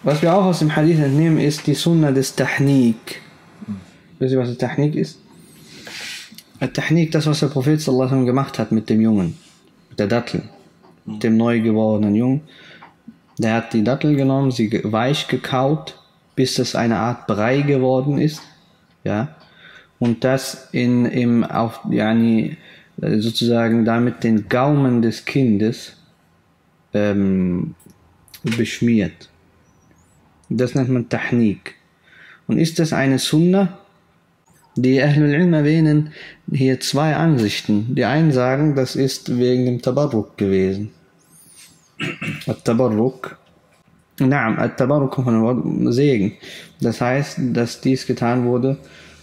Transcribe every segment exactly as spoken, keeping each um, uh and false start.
Was wir auch aus dem Hadith entnehmen, ist die Sunna des Tahnik. Wisst ihr, was der Tahnik ist? Der Tahnik, das, was der Prophet sallallahu alaihi wasallam gemacht hat mit dem Jungen, mit der Dattel, mit dem neu gewordenen Jungen. Der hat die Dattel genommen, sie weich gekaut, bis das eine Art Brei geworden ist, ja, und das in, im, auf, yani, sozusagen damit den Gaumen des Kindes ähm, beschmiert. Das nennt man Tahnik. Und ist das eine Sunna? Die Ahlul Ilm erwähnen hier zwei Ansichten. Die einen sagen, das ist wegen dem Tabarruk gewesen. At-Tabarruk. Naam, At-Tabarruk kommt von dem Wort Segen. Das heißt, dass dies getan wurde,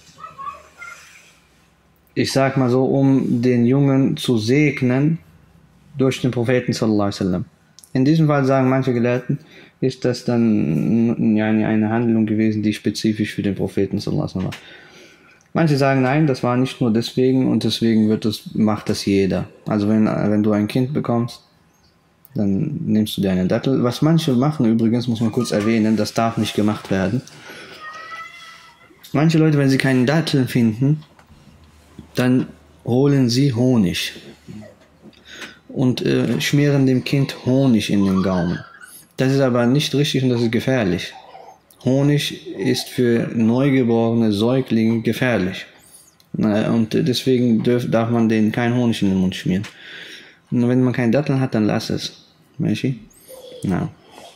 ich sag mal so, um den Jungen zu segnen durch den Propheten sallallahu alaihi wasallam. In diesem Fall sagen manche Gelehrten, ist das dann ja, eine Handlung gewesen, die spezifisch für den Propheten sallallahu alaihi wasallam war. Manche sagen, nein, das war nicht nur deswegen und deswegen wird das, macht das jeder. Also wenn, wenn du ein Kind bekommst, dann nimmst du dir eine Dattel. Was manche machen übrigens, muss man kurz erwähnen, das darf nicht gemacht werden. Manche Leute, wenn sie keinen Datteln finden, dann holen sie Honig und äh, schmieren dem Kind Honig in den Gaumen. Das ist aber nicht richtig und das ist gefährlich. Honig ist für neugeborene Säuglinge gefährlich. Und deswegen darf, darf man denen keinen Honig in den Mund schmieren. Und wenn man keine Datteln hat, dann lass es. Mensch? Na.